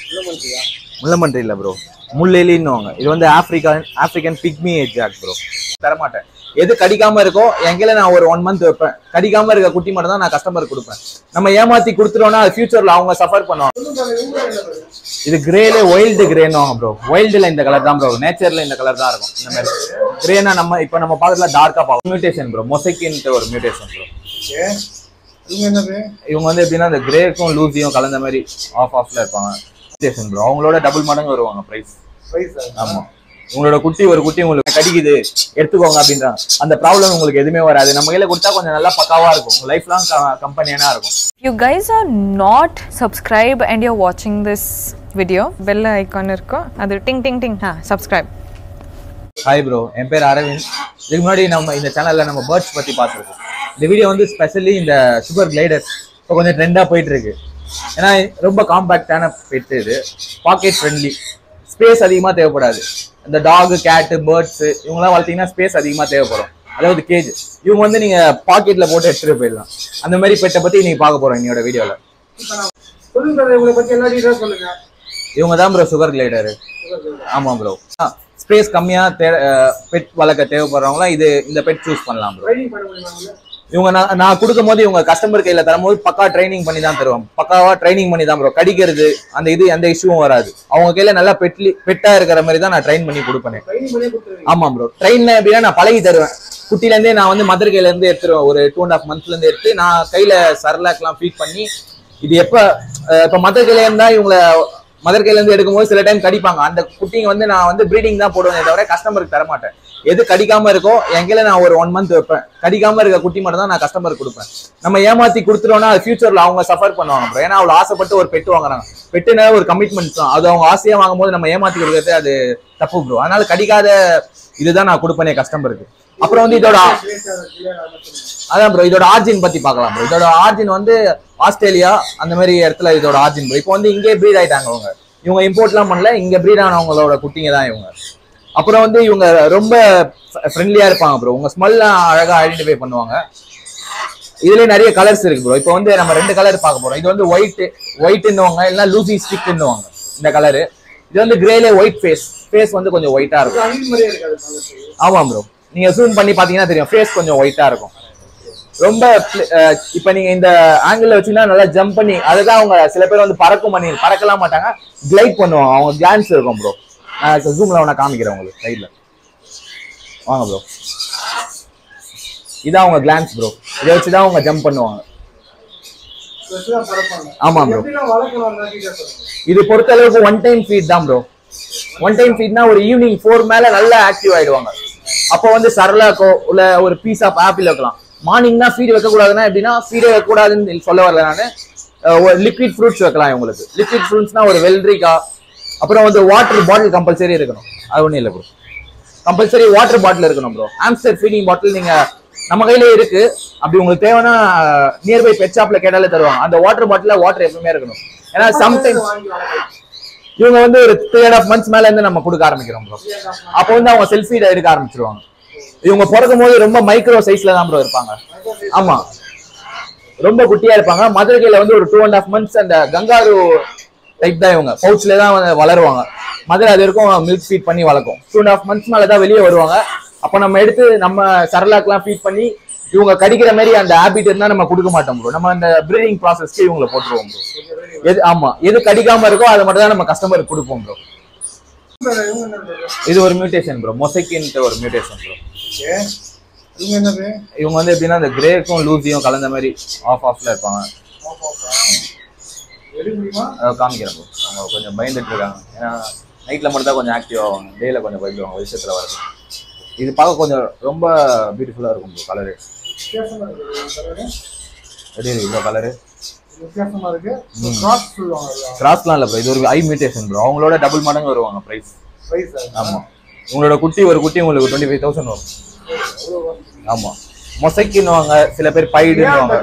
முள்ளமன்றி இல்ல ப்ரோ, முள்ளெலின்னுவாங்க. இது வந்து ஆப்பிரிக்கன் பிக்மி எக்ஸாக்ட் ப்ரோ. தரமாட்டேன். எது கடிக்காம இருக்கோ எங்கேல நான் ஒரு 1 மந்த் வைப்பேன். கடிக்காம இருக்க குட்டி மட்டும் தான் நான் கஸ்டமருக்கு கொடுப்பேன். நம்ம ஏமாத்தி கொடுத்துட்டோம்னா அது ஃபியூச்சர்ல அவங்க சஃபர் பண்ணுவாங்க. இது கிரேல வைல்டு கிரேன்னு ப்ரோ. வைல்டுல இந்த கலர் தான் ப்ரோ, நேச்சர்ல இந்த கலர் தான் இருக்கும். இந்த மாதிரி கிரேனா நம்ம இப்ப நம்ம பாக்கத்துல டார்க்கா பார்ப்போம். மியூட்டேஷன் ப்ரோ, மொசைக்கின்ட்டு ஒரு மியூட்டேஷன் ப்ரோ. இவங்க வந்து எப்படின்னா இந்த கிரேக்கும் லூசியும் கலந்த மாதிரி ஆஃப்ல இருப்பாங்க. Mutation bro. அவங்களோட டபுள் மடங்கு வருவாங்க பிரைஸ். ஆமா, உங்களோட குட்டி ஒரு குட்டி உங்களுக்கு கடிக்குது எடுத்துக்கோங்க அப்படின்றாங்க. அந்த ப்ராப்ளம் உங்களுக்கு எதுவுமே வராது. நம்ம கையில கொடுத்தா கொஞ்சம் நல்லா பக்காவா இருக்கும். உங்க லைஃப் லாங் கம்பெனியா இருக்கும். You guys are not subscribed and you're watching this video, bell icon irko adu ting ting ting subscribe. Hi bro, என் பேர் அரவிந்த். இதுக்கு முன்னாடி நம்ம இந்த சேனல்ல நம்ம பேர்ட்ஸ் பத்தி பார்த்துருக்கோம். இந்த வீடியோ வந்து ஸ்பெஷலி இந்த சுகர் கிளைடர்ஸ் இப்போ கொஞ்சம் ட்ரெண்டா போயிட்டு இருக்கு. ஏன்னா ரொம்ப காம்பாக்டான பெட், இது பாக்கெட் ஃப்ரெண்ட்லி, ஸ்பேஸ் அதிகமாக தேவைப்படாது. இந்த டாக், கேட்டு, பேர்ட்ஸ் இவங்கெல்லாம் வளர்த்தீங்கன்னா ஸ்பேஸ் அதிகமாக தேவைப்படும். அதாவது கேஜ் இவங்க வந்து நீங்க பாக்கெட்ல போட்டு எடுத்துட்டு போயிடலாம். அந்த மாதிரி பெட்டை பத்தி நீங்க பார்க்க போறோம் என்னோட வீடியோல. இவங்க தான் ப்ரோ சுகர் கிளைடர். ஆமா ப்ரோ, ஸ்பேஸ் கம்மியா பெட் வளர்க்க தேவைப்படுறவங்களாம் இந்த பெட் சூஸ் பண்ணலாம் ப்ரோ. இவங்க நான் கொடுக்கும் போது இவங்க கஸ்டமர் கையில தரும்போது பக்கா ட்ரைனிங் பண்ணி தான் தருவாங்க. பக்காவா ட்ரைனிங் பண்ணி தான் ப்ரோ. கடிக்கிறது அந்த இஷ்யூவும் வராது. அவங்க கையில நல்லா பெட்டா இருக்கிற மாதிரி தான் நான் ட்ரைன் பண்ணி கொடுப்பேன். ஆமா ப்ரோ, ட்ரெயின் எப்படின்னா நான் பழகி தருவேன். குட்டில இருந்தே நான் வந்து மதர் கையில இருந்து எடுத்துருவேன். ஒரு 2.5 மந்த்ல இருந்து எடுத்து நான் கையில சர்லாக் எல்லாம் ஃபீட் பண்ணி, இது இப்ப மதர் கையில இருந்தா இவங்களை மதர் கையில இருந்து எடுக்கும்போது சில டைம் கடிப்பாங்க. அந்த குட்டிங்க வந்து நான் வந்து ப்ரீடிங் தான் போடுவேன் தவிர கஸ்டமருக்கு தரமாட்டேன். எது கடிக்காம இருக்கோ எங்கேல நான் ஒரு 1 மந்த் வைப்பேன். கடிக்காம இருக்க குட்டி மட்டும் தான் நான் கஸ்டமருக்கு கொடுப்பேன். நம்ம ஏமாத்தி கொடுத்துட்டோம்னா அது ஃபியூச்சர்ல அவங்க சஃபர் பண்ணுவாங்க ப்ரோ. ஏன்னா அவ்வளவு ஆசைப்பட்டு ஒரு பெட்டு வாங்குறாங்க. பெட்டுனா ஒரு கமிட்மெண்ட் தான். அது அவங்க ஆசையா வாங்கும் போது நம்ம ஏமாத்தி கொடுக்கறது அது தப்பு ப்ரோ. அதனால கடிக்காத இதுதான் நான் கொடுப்பேனே கஸ்டமருக்கு. அப்புறம் வந்து அதான் ப்ரோ, இதோட ஆர்ஜின் பத்தி பார்க்கலாம் ப்ரோ. இதோட ஆர்ஜின் வந்து ஆஸ்திரேலியா அந்த மாதிரி இடத்துல இதோட ஆர்ஜின் ப்ரோ. இப்போ வந்து இங்கே ப்ரீட் ஆயிட்டாங்க அவங்க. இவங்க இம்போர்ட்லாம் பண்ணல, இங்க ப்ரீட் ஆனவங்களோட குட்டிங்க தான் இவங்க. அப்புறம் வந்து இவங்க ரொம்ப ஃப்ரெண்ட்லியா இருப்பாங்க ப்ரோ. உங்க ஸ்மெல்லாம் அழகா ஐடென்டிஃபை பண்ணுவாங்க. இதுலயே நிறைய கலர்ஸ் இருக்கு ப்ரோ. இப்போ வந்து நம்ம 2 கலர் பார்க்க போறோம். இது வந்து ஒயிட்னுவாங்க, இல்லைன்னா லூசி ஸ்டிக்னுவாங்க இந்த கலரு. இது வந்து கிரேல ஒயிட் ஃபேஸ் வந்து கொஞ்சம் ஒயிட்டா இருக்கும். ஆமா ப்ரோ, நீங்க ஜூம் பண்ணி பாத்தீங்கன்னா தெரியும், ஃபேஸ் கொஞ்சம் ஒயிட்டா இருக்கும். ரொம்ப இப்ப நீங்க இந்த ஆங்கிள் வச்சீங்கன்னா நல்லா ஜம்ப் பண்ணி, அதுதான் அவங்க சில பேர் வந்து பறக்கலாம் மாட்டாங்க, கிளைட் பண்ணுவாங்க. அவங்க கிளான்ஸ் இருக்கும் ப்ரோ. நான் ஜூம்ல நான் காமிக்கிறேன் உங்களுக்கு சைட்ல. வாங்க ப்ரோ, இதான் அவங்க கிளான்ஸ் ப்ரோ. இதை வச்சுதான் அவங்க ஜம்ப் பண்ணுவாங்க. ஆமா ப்ரோ, இது பொறுத்த அளவுக்கு 1 டைம் ஃபீட் தான் ப்ரோ. 1 டைம் ஃபீட்னா ஒரு ஈவினிங் 4 மேல நல்லா ஆக்டிவ் ஆயிடுவாங்க. அப்போ வந்து சரலாக்கோ இல்ல ஒரு பீஸ் ஆஃப் ஆப்பிள் வைக்கலாம். மார்னிங் தான் ஃபீட் வைக்க கூடாதுன்னா எப்படின்னா, ஃபீடே வைக்க கூடாதுன்னு சொல்ல வரல நான். லிக்விட் ஃப்ரூட்ஸ் வைக்கலாம் இவங்களுக்கு. லிக்விட் ஃப்ரூட்ஸ்னா ஒரு வெள்ளரிக்கா, அப்புறம் வந்து வாட்டர் பாட்டில் கம்பல்சரி இருக்கணும். அது ஒன்றும் இல்லை ப்ரோ, கம்பல்சரி வாட்டர் பாட்டில் இருக்கணும் ப்ரோ. ஆம்ஸ்டர் ஃபீடிங் பாட்டில் நீங்க நம்ம கையிலே இருக்கு. அப்படி உங்களுக்கு தேவைன்னா நியர்பை பெட் ஷாப்ல கேட்டாலே தருவாங்க. அந்த வாட்டர் பாட்டில வாட்டர் எப்பவுமே இருக்கணும். ஏன்னா சம்டைம்ஸ் இவங்க வந்து ஒரு 3.5 months மேல இருந்து நம்ம கொடுக்க ஆரம்பிக்கிறோம் ப்ரோ. அப்போ வந்து அவங்க செல்ஃபீட் எடுக்க ஆரம்பிச்சிருவாங்க. இவங்க பிறக்கும் போது ரொம்ப மைக்ரோ சைஸ்ல தான் ப்ரோ இருப்பாங்க. ஆமா, ரொம்ப குட்டியா இருப்பாங்க. மதர் கையில வந்து ஒரு 2.5 months அந்த கங்காரு டைப் தான் இவங்க. பவுச்ல தான் வளருவாங்க. மதர் அது இருக்கும் மில்க் ஃபீட் பண்ணி வளர்க்கும். 2.5 months மேல தான் வெளியே வருவாங்க. அப்ப நம்ம எடுத்து நம்ம சரலாக்கெல்லாம் ஃபீட் பண்ணி இவங்க கடிக்கிற மாதிரி அந்த ஹேபிட் இருந்தா நம்ம கொடுக்க மாட்டோம் ப்ரோ. நம்ம அந்த ப்ரீடிங் ப்ராசஸ்க்கு இவங்களை போட்டுருவோம் ப்ரோ. ஆமா, எது கடிக்காம இருக்கோ அதை மட்டும் தான் நம்ம கஸ்டமருக்கு கொடுப்போம் ப்ரோ. இது ஒரு மியூட்டேஷன் ப்ரோ, மொசைக்கின்ட்டு ஒரு மியூட்டேஷன் ப்ரோ. இவங்க வந்து எப்படின்னா இந்த கிரேக்கும் லூசியும் கலந்த மாதிரி ஆஃப்ல இருப்பாங்க. காமிக்கிறேன் ப்ரோ. அவங்க கொஞ்சம் பயந்துட்டு இருக்காங்க. ஏன்னா நைட்ல மட்டும் தான் கொஞ்சம் ஆக்டிவ் ஆவாங்க, டேல கொஞ்சம் பயந்துவாங்க விஷயத்துல வரது. இது பார்க்க கொஞ்சம் ரொம்ப பியூட்டிஃபுல்லா இருக்கும் ப்ரோ. கலரு எப்படி இருக்கு ப்ரோ? கலரு கிராஸ்லாம் இல்லை ப்ரோ. இது ஒரு ஐ மியூட்டேஷன் ப்ரோ. அவங்களோட டபுள் மடங்கு வருவாங்க பிரைஸ். ஆமா, உங்களோட குட்டி ஒரு குட்டி உங்களுக்கு 25,000 வரும். ஆமா, மொசைக்கின்னுவாங்க, சில பேர் பைடுன்னுவாங்க.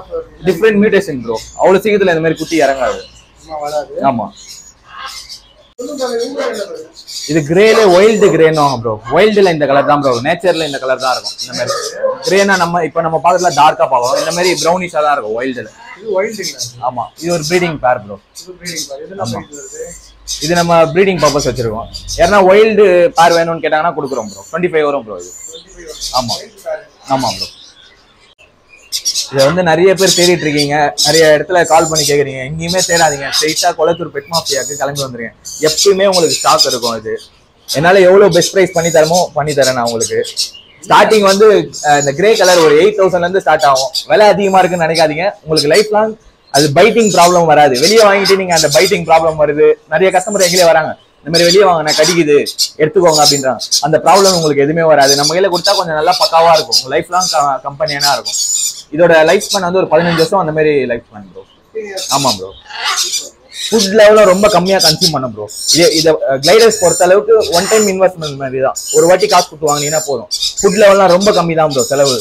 Different mutation bro. அவ்வளவு சீக்கிரத்துல இந்த மாதிரி குட்டி இறங்காது. ஆமா, இது கிரேல வைல்டு கிரேன்னு ப்ரோ. வைல்டுல இந்த கலர் தான் ப்ரோ, நேச்சர்ல இந்த கலர் தான் இருக்கும். இந்த மாதிரி கிரேனா நம்ம பாக்கத்துல டார்க்கா பார்ப்போம், இந்த மாதிரி ப்ரௌனிஷா தான் இருக்கும் வைல்டுல. இது வைல்டுங்களா? ஆமா, இது ஒரு ப்ரீடிங் பேர் ப்ரோ. இது ப்ரீடிங் பேர். இதெல்லாம் பிரைஸ் வருது. இது நம்ம ப்ரீடிங் பர்பஸ் வச்சிருக்கோம். யாரா வைல்டு பேர் வேணும்னு கேட்டாங்கன்னா கொடுக்குறோம் ப்ரோ. 25 வரும் ப்ரோ இது. ஆமா ஆமா ப்ரோ. இதை வந்து நிறைய பேர் தேடிட்டு இருக்கீங்க, நிறைய இடத்துல கால் பண்ணி கேட்குறீங்க. எங்கேயுமே தேடாதீங்க, ஸ்ட்ரெயிட்டா கொளத்தூர் பெட் மாஃபியாக்கு கிளம்பி வந்துருங்க. எப்பயுமே உங்களுக்கு ஸ்டாக் இருக்கும். இது என்னால எவ்வளவு பெஸ்ட் ப்ரைஸ் பண்ணி தரமோ பண்ணி தரேன் நான் உங்களுக்கு. ஸ்டார்டிங் வந்து இந்த கிரே கலர் ஒரு 8000 இருந்து ஸ்டார்ட் ஆகும். விலை அதிகமா இருக்குன்னு நினைக்காதீங்க. உங்களுக்கு லைஃப் லாங் அது பைட்டிங் ப்ராப்ளம் வராது. வெளியே வாங்கிட்டு நீங்க அந்த பைட்டிங் ப்ராப்ளம் வருது. நிறைய கஸ்டமர் எங்களே வராங்க, இந்த மாதிரி வெளியே வாங்கினா கடிக்குது எடுத்துக்கோங்க அப்படின்றாங்க. அந்த ப்ராப்ளம் உங்களுக்கு எதுவுமே வராது. நம்ம கையில கொடுத்தா கொஞ்சம் நல்லா பக்காவா இருக்கும். லைஃப் லாங் கம்பெனியா இருக்கும். இதோட லைஃப் ஸ்பேன் வந்து ஒரு 15 வருஷம் அந்த மாதிரி லைஃப் ஸ்பேன் ப்ரோ. ஆமா ப்ரோ. ஃபுட் லெவலும் ரொம்ப கம்மியா கன்சியூம் பண்ணும் ப்ரோ. இதை கிளைடர்ஸ் பொறுத்த அளவுக்கு ஒன் டைம் இன்வெஸ்ட்மெண்ட் மாதிரி தான். ஒரு வாட்டி காசு கொடுத்து வாங்கினீங்கன்னா போதும். ஃபுட் லெவல்லாம் ரொம்ப கம்மி தான் ப்ரோ செலவு.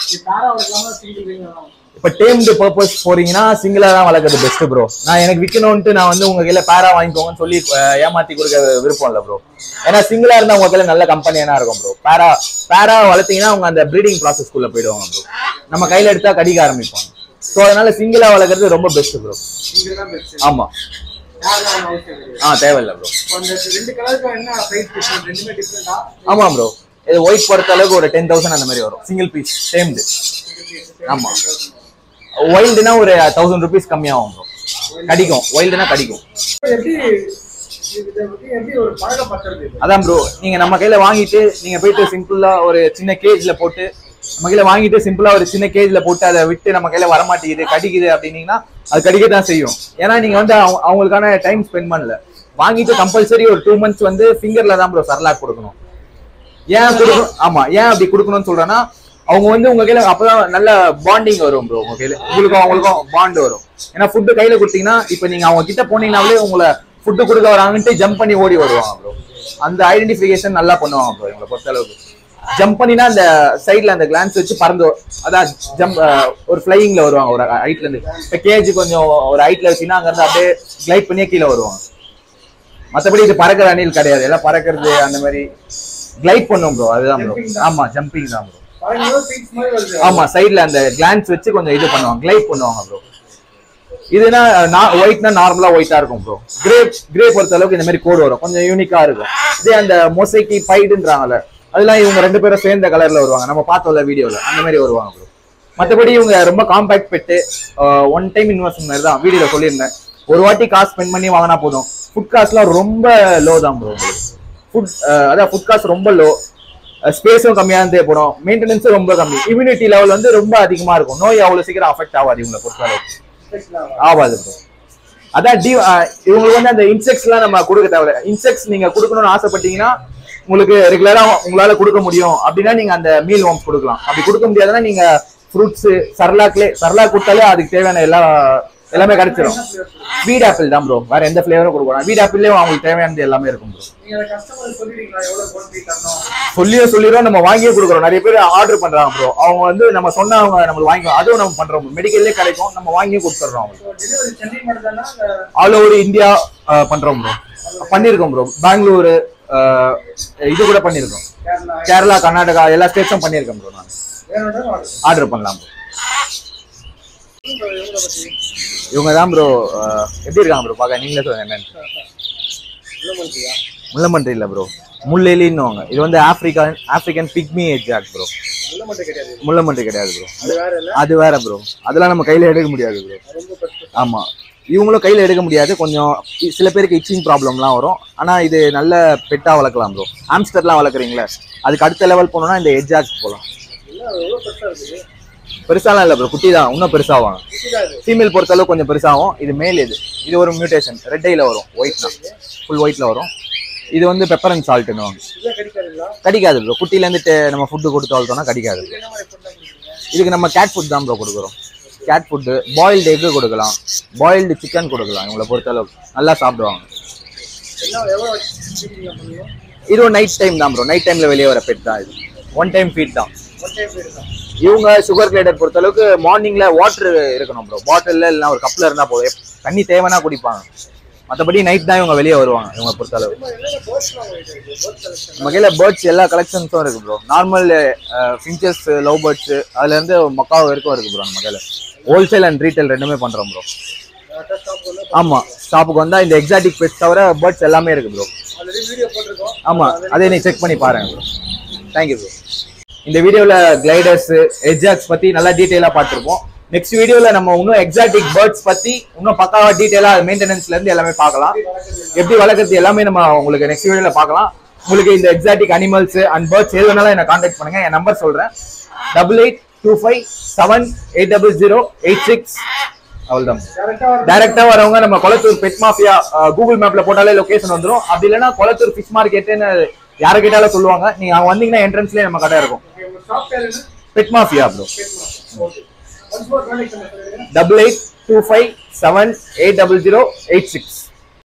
இப்ப டேம்டு பர்பஸ் போறீங்கன்னா சிங்கிளா தான் வளர்க்கறது பெஸ்ட் ப்ரோ. நான் எனக்கு விற்கணும்ட்டு நான் வந்து உங்க கையில பேரா வாங்கிக்கோங்கன்னு சொல்லி ஏமாத்தி கொடுக்க விருப்பம் இல்லை ப்ரோ. ஏன்னா சிங்கிளா இருந்தா உங்க கையில நல்ல கம்பெனியா இருக்கும் ப்ரோ. பேரா வளர்த்தீங்கன்னா அவங்க அந்த ப்ரீடிங் ப்ராசஸ்க்குள்ள போயிடுவாங்க ப்ரோ. நம்ம கையில எடுத்தா கடிக்க ஆரம்பிப்பாங்க. ஸோ அதனால சிங்கிளா வளர்க்கறது ரொம்ப பெஸ்ட் ப்ரோ. ஆமா தேவையில்லை ப்ரோ. ஆமா ப்ரோ. இது ஒயிட் பொறுத்த அளவுக்கு ஒரு 10,000 அந்த மாதிரி வரும் சிங்கிள் பீஸ் டேம்டு. ஆமா, வைல்டுனா ஒரு 1000 rupees கம்மியாகும் ப்ரோ. கடிக்கும், வைல்டுனா கடிக்கும். அதான் ப்ரோ, நீங்க நம்ம கையில வாங்கிட்டு நீங்க போயிட்டு சிம்பிளா ஒரு சின்ன கேஜ்ல போட்டு நம்ம கையில வாங்கிட்டு சிம்பிளா ஒரு சின்ன கேஜ்ல போட்டு அதை விட்டு நம்ம கையில வரமாட்டேங்குது கடிக்குது அப்படின்னீங்கன்னா அது கடிக்கத்தான் செய்யும். ஏன்னா நீங்க வந்து அவங்களுக்கான டைம் ஸ்பெண்ட் பண்ணல. வாங்கிட்டு கம்பல்சரி ஒரு 2 months வந்து ஃபிங்கர்ல தான் ப்ரோ சர்லாக் கொடுக்கணும். ஏன் கொடுக்கணும்? ஆமா, ஏன் அப்படி கொடுக்கணும்னு சொல்றேன்னா அவங்க வந்து உங்க கையில அப்பதான் நல்ல பாண்டிங் வரும் ப்ரோ. உங்க கையில உங்களுக்கும் அவங்களுக்கும் பாண்ட் வரும். ஏன்னா ஃபுட்டு கையில கொடுத்தீங்கன்னா இப்ப நீங்க அவங்க கிட்ட போனீங்கன்னாலே உங்களை ஃபுட்டு கொடுக்க வராங்கன்ட்டு ஜம்ப் பண்ணி ஓடி வருவாங்க ப்ரோ. அந்த ஐடென்டிஃபிகேஷன் நல்லா பண்ணுவாங்க ப்ரோ. இவங்களை பொறுத்த அளவுக்கு ஜம்ப் பண்ணினா அந்த சைட்ல அந்த கிளான்ஸ் வச்சு பறந்து அதான் ஜம்ப் ஒரு ஃபிளையிங்ல வருவாங்க. ஒரு ஹைட்ல இருந்து இப்ப கேஜ் கொஞ்சம் ஒரு ஹைட்ல வச்சுன்னா அங்க இருந்து அப்படியே கிளைட் பண்ணியே கீழே வருவாங்க. மற்றபடி இது பறக்கிற அணில் கிடையாது. எல்லாம் பறக்கிறது அந்த மாதிரி கிளைட் பண்ணும் ப்ரோ. அதுதான் ப்ரோ. ஆமா, ஜம்பிங் தான் ப்ரோ. ஆமா, சைட்ல அந்த கிளான்ஸ் வச்சு கொஞ்சம் இது பண்ணுவாங்க, கிளைட் பண்ணுவாங்க ப்ரோ. இதுனா ஒயிட்னா நார்மலா ஒயிட்டா இருக்கும் ப்ரோ. கிரே பொறுத்த அளவுக்கு இந்த மாதிரி கோடு வரும், கொஞ்சம் யூனிக்கா இருக்கும். இதே அந்த மொசைக்கி பைடுன்றாங்கல்ல, அதெல்லாம் இவங்க 2 பேரும் சேர்ந்த கலர்ல வருவாங்க. நம்ம பார்த்தோம்ல வீடியோல, அந்த மாதிரி வருவாங்க ப்ரோ. மற்றபடி இவங்க ரொம்ப compact pet, one time investment மாதிரி தான். வீடியோல சொல்லியிருந்தேன், ஒரு வாட்டி காசு ஸ்பெண்ட் பண்ணி வாங்கினா போதும். ஃபுட் காஸ்ட்லாம் ரொம்ப லோ தான் ப்ரோ. ஃபுட் காஸ்ட் ரொம்ப லோ, ஸ்பேஸும் கம்மியாக தேவைப்படும், மெயின்டெனன்ஸும் ரொம்ப கம்மி, இம்யூனிட்டி லெவல் வந்து ரொம்ப அதிகமா இருக்கும். நோய் அவ்வளவு சீக்கிரம் அஃபெக்ட் ஆகாது இவங்களை பொறுத்தளவுக்கு. ஆகாது ப்ரோ. அதான் இவங்களுக்கு வந்து அந்த இன்செக்ட்ஸ் எல்லாம் நம்ம கொடுக்க தேவையில்ல. இன்செக்ட்ஸ் நீங்க கொடுக்கணும்னு ஆசைப்பட்டீங்கன்னா உங்களுக்கு ரெகுலரா உங்களால கொடுக்க முடியும் அப்படின்னா நீங்க அந்த மீல் வார்ம்ஸ் கொடுக்கலாம். அப்படி கொடுக்க முடியாதுன்னா நீங்க ஃப்ரூட்ஸ் சர்லாக் கொடுத்தாலே அதுக்கு தேவையான எல்லாமே கிடைச்சிடும். வீட் ஆப்பிள் தான் ப்ரோ, வேற எந்த ஃபிளேவரும் கொடுக்கலாம். வீட் ஆப்பிள்லயும் அவங்களுக்கு தேவையானது எல்லாமே இருக்கும் ப்ரோ. சொல்லிடுறோம், நம்ம வாங்கியே கொடுக்குறோம். நிறைய பேர் ஆர்டர் பண்றாங்க ப்ரோ. அவங்க வந்து நம்ம சொன்னா அவங்க நம்மளுக்கு வாங்கிக்கலாம். அதுவும் நம்ம பண்றோம், மெடிக்கல்லே கிடைக்கும், நம்ம வாங்கியே கொடுத்துட்றோம். ஆல் ஓவர் இந்தியா பண்றோம் ப்ரோ. பண்ணிருக்கோம் ப்ரோ. பெங்களூர் இது கூட பண்ணிருக்கோம். கேரளா, கர்நாடகா எல்லா ஸ்டேட்ஸும் பண்ணிருக்கோம் ப்ரோ. நான் ஆர்டர் பண்ணலாம் ப்ரோ. இவங்க தான் ப்ரோ. எப்படி இருக்காங்க ப்ரோ பார்க்க? நீங்களே சொல்லுங்க என்னன்னு. முள்ளமன்றி இல்ல ப்ரோ, முள்ளெலின்னுவாங்க. இது வந்து ஆப்பிரிக்கன் பிக்மி எஜாக் ப்ரோ. முள்ளமன்றி கிடையாது ப்ரோ, அது வேற ப்ரோ. அதெல்லாம் நம்ம கையில எடுக்க முடியாது ப்ரோ. ஆமா, இவங்களும் கையில எடுக்க முடியாது. கொஞ்சம் சில பேருக்கு இச்சிங் ப்ராப்ளம்லாம் வரும். ஆனா இது நல்ல பெட்டா வளர்க்கலாம் ப்ரோ. ஆம்ஸ்டர்லாம் வளர்க்குறீங்களா, அதுக்கு அடுத்த லெவல் போனோம்னா இந்த எஜாக் போகலாம். பெருசாலாம் இல்லை ப்ரோ, குட்டி தான், இன்னும் பெருசாகும். ஃபீமேல் பொறுத்தளவு கொஞ்சம் பெருசாகும். இது மேல். இது ஒரு மியூட்டேஷன், ரெட் ஐல வரும், ஒயிட்னா ஃபுல் ஒயிட்ல வரும். இது வந்து பெப்பர் அண்ட் சால்ட்னு கடிக்காது ப்ரோ. குட்டிலேருந்து நம்ம ஃபுட்டு கொடுத்து வளர்த்தோம்னா கடிக்காது. இதுக்கு நம்ம கேட் ஃபுட் தான் ப்ரோ கொடுக்குறோம். கேட் ஃபுட்டு, பாயில்டு எக்கு கொடுக்கலாம், பாயில்டு சிக்கன் கொடுக்கலாம். இவங்களை பொறுத்தளவுக்கு நல்லா சாப்பிடுவாங்க. இது ஒரு நைட் டைம் தான் ப்ரோ. நைட் டைம்ல வெளியே வர பெட் தான் இது. ஒன் டைம் ஃபீட் தான். இவங்க சுகர் கிளைடர் பொறுத்த அளவுக்கு மார்னிங்ல வாட்டர் இருக்கணும் ப்ரோ. பாட்டில் இல்லைன்னா ஒரு கப்ல இருந்தா போதும். தண்ணி தேவைன்னா குடிப்பாங்க, மற்றபடி நைட் தான் இவங்க வெளியே வருவாங்க இவங்க பொறுத்தளவு. நம்ம கையில் பேர்ட்ஸ் எல்லா கலெக்ஷன்ஸும் இருக்கு bro. Normal finches, love birds, அதுல இருந்து மக்காவ் வரைக்கும் இருக்கு ப்ரோ. நம்ம கையில் ஹோல்சேல் அண்ட் ரீட்டைல் ரெண்டுமே பண்றோம் ப்ரோ. ஆமா, ஸ்டாப்புக்கு வந்தா இந்த எக்ஸாட்டிக் பெட்ஸ் தவிர பேர்ட்ஸ் எல்லாமே இருக்கு ப்ரோ. ஆமா, அதே நீ செக் பண்ணி பாருங்க ப்ரோ. Thank you bro. இந்த வீடியோல கிளைடர்ஸ், எட்ஜாக்ஸ் பத்தி நல்லா டீடைலா பார்த்திருப்போம். நெக்ஸ்ட் வீடியோல நம்ம இன்னும் எக்ஸாட்டிக் பேர்ட்ஸ் பத்தி இன்னும் பக்காவா டீடைலா மெயின்டெனன்ஸ்ல இருந்து எல்லாமே பார்க்கலாம். எப்படி வளர்க்கறது எல்லாமே நம்ம உங்களுக்கு நெக்ஸ்ட் வீடியோல பார்க்கலாம். உங்களுக்கு இந்த எக்ஸாட்டிக் அனிமல்ஸ் அண்ட் பேர்ட்ஸ் எது வேணாலும் என்ன கான்டாக்ட் பண்ணுங்க. என் நம்பர் சொல்றேன் 8825700886. அவ்வளவுதான். டைரக்டா வரவங்க நம்ம கொளத்தூர் பெட் மாஃபியா கூகுள் மேப்ல போட்டாலே லொகேஷன் வந்துடும். அப்படி இல்லைன்னா கொளத்தூர் ஃபிஷ் மார்க்கெட்னு யாரை கேட்டாலும் சொல்லுவாங்க. நீங்க அவங்க வந்தீங்கன்னா என்ட்ரன்ஸ்லயே நம்ம கடை இருக்கும். Pet mafia bro. 8825700886.